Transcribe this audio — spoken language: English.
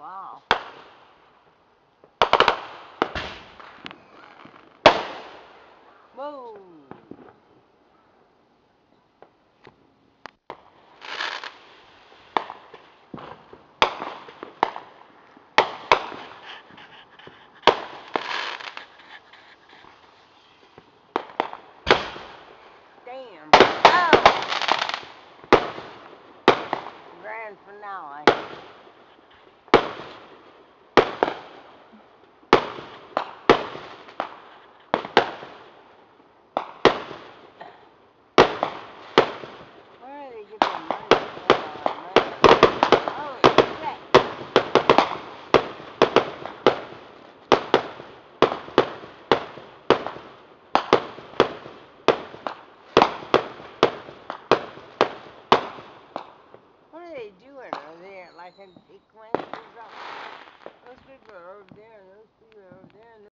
wow. Whoa. Damn. Oh! Grand finale. Where do they get their money to spend all that money? Holy shit. What are they doing over there? Like in sequence or something? Those people are over there and those people are over there.